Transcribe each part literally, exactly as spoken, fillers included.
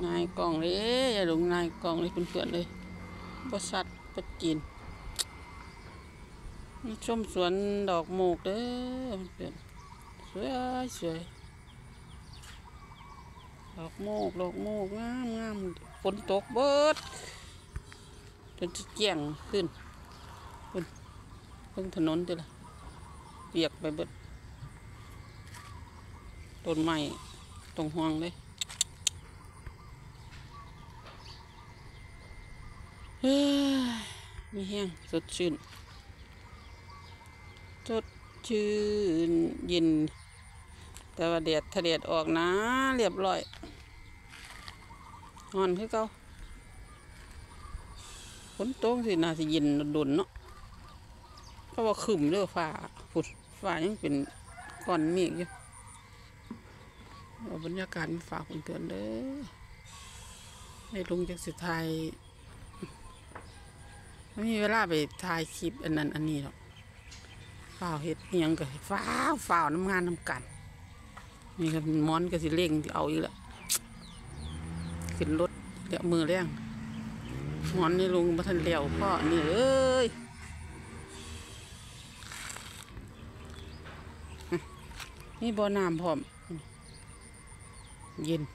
นายกล่องเลยอย่าลงนายกล่องเลยเพื่อนๆเลยบริษัทประจีนชมสวนดอกโมกเด้อเพื่อนสวยสวยดอกโมกดอกโมกงามงามฝนตกเบิดจนจะแจ่งขึ้นเพิ่นเพิ่งถนนเด้อละเปียกไปเบิดต้นไม้ตรงห่วงเลยเฮ้ยมีแห้งสดชื่นสดชื่นเย็นแต่ว่าแดดถ้าแดดออกนะเรียบร้อยนอนคือเก่าฝนตกสิน่าสิเย็นโดนเนาะเพราะว่าขึ้นเด้อฟ้าฝนฟ้ายังเป็นก้อนเมฆอยู่เอาบรรยากาศมาฝากเพื่อนๆเด้อในลุงจากสุดท้ายไม่มีเวลาไปถ่ายคลิปอันนั้นอันนี้หรอกฝ้าเห็ดยังก็ฝ้าฝ้าน้ำงานน้ำกันนี่ก็มอนก็สิเล่งที่เอาอีกแล้วขึ้นรถเดี๋ยวมือแรงมอนนี่ลุงมาทันเลี้ยวพ่อนี่เอ้ยนี่บ่อน้ำพร้อมเย็น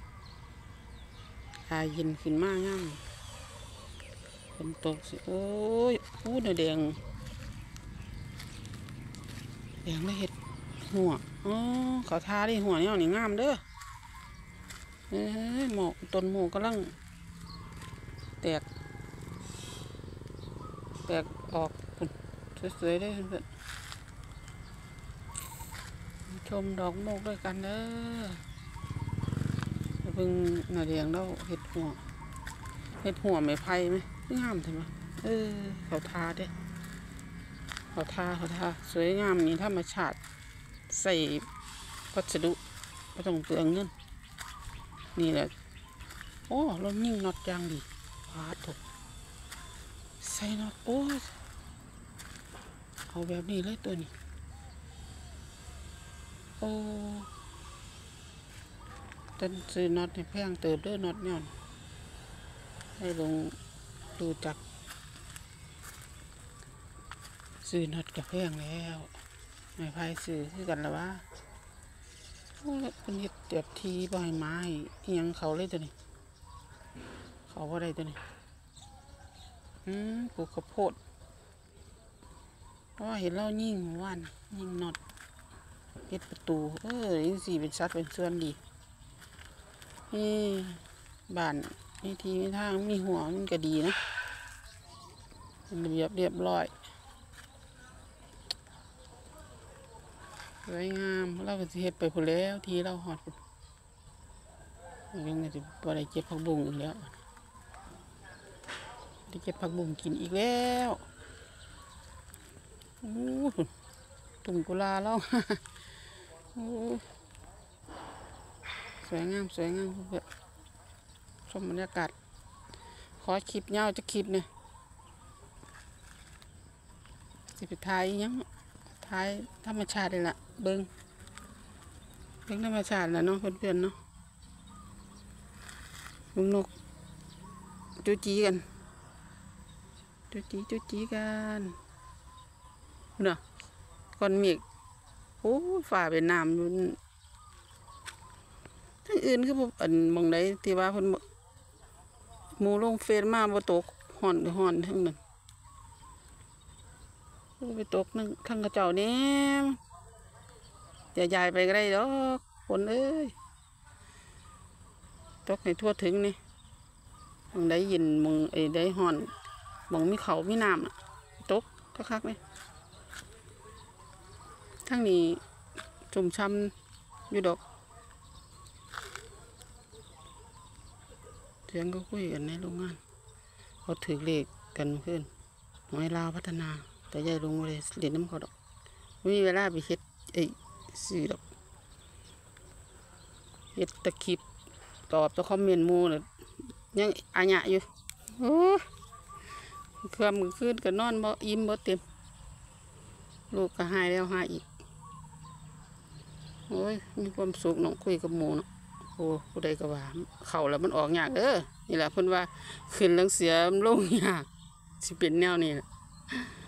ตาเย็นขึ้นมากง่ายฝนตกสิโอ้ยอู้เนื้อแดงแดงไม่เห็ดหัวอ๋อเขาทาดิหัวเนี่ยนี่งามเด้อเอ้ยหมอกต้นหมอกกำลังแตกแตกออกสวยๆได้เพื่อนชมดอกโมกด้วยกันเด้อเพิ่งเนื้อแดงแล้วเห็ดหัวเห็ดหัวไม่ไผ่ไหมงามใช่ไหมเออเขาทาเด้เขาทาเขาทาสวยงามนี่ธรรมชาติใส่วัสดุไม่ต้องเปลืองเงินนี่แหละโอ้รถยิ่งน็อตยางดีพาถูกใส่น็อตโอ้เอาแบบนี้เลยตัวนี้โอ้ต้นซื้อน็อตให้แพงเติบเด้อน็อตเนี่ยให้ลงดูจักซื้อน็อตกับแพงแล้วไม่พายซื้อคือกันแล้ววะโอ้แล้วคนเห็ดเตียบทีบ่อยไม้ยังเขาเลยตัวนี้เขาว่าอะไรตัวนี้อืมปลูกข้าวโพดเพราะเห็นแล้วยิ่งว่านยิ่งน็อตเห็ดประตูเออยิ่งสีเป็นชัดเป็นส่วนดีนี่บ้านมีทีมีทางมีหัวมันก็ดีนะมันเรียบเรียบร้อยสวยงามเราก็จะเห็ดไปพอแล้วทีเราหอดยังไงจะไปได้เก็บผักบุ้งอีกแล้วได้เก็บผักบุ้งกินอีกแล้วโอ้ตุ่มกุลาแล้วโอ้สวยงามสวยงามเพื่อชมบรรยากาศขอคลิปเงาจะคลิปเนี่ยสิบท้ายยังท้ายธรรมชาติเลยล่ะเบิ้งเบิ้งธรรมชาติแหละเนาะเพื่อนๆเนาะลุงนกจูจีกันจูจีจูจีกันเนาะก้อนเมฆโอ้ฝ่าเป็นน้ำอยู่ทั้งอื่นคือพวกอันมองไหนที่ว่าเพิ่นหมู่ลงเฟซมาบ่ตกห่อนห่อนทั้งนั้นไปตกนึงทั้งกระเจ้านี่อย่าใหญ่ไปก็ได้ดอกคนเอ้ยตกให้ทั่วถึงนี่มองได้ยินมองไอ้ได้ห่อนมองมีเขามีน้ำน่ะตกคักๆเลยทั้งนี้จุ่มช้ำอยู่ดอกเสียงก็คุยกันในโรงงานเขาถือเลขกันขึ้นหอยลาวพัฒนาแต่ยายลงมาเลยเรียนน้ำเขาดอกไม่มีเวลาไปเฮ็ดไอ้สื่อดอกเฮ็ดตะคลิปตอบตะคอมเมนต์มูเลยยังอาญะอยู่โอ้เคลื่อนมือขึ้นก็นอนบ่อิ่มบ่เต็มลูกก็หายแล้วหายอีกโอ้ยมีความสุขน้องคุยกับหมูเนาะโอ้ผู้ใดก็ว่าเข้าแล้วมันออกยากเด้อนี่แหละเพิ่นว่าขึ้นลังเสียมันลงยากสิเป็นแนวนี้ล่ะ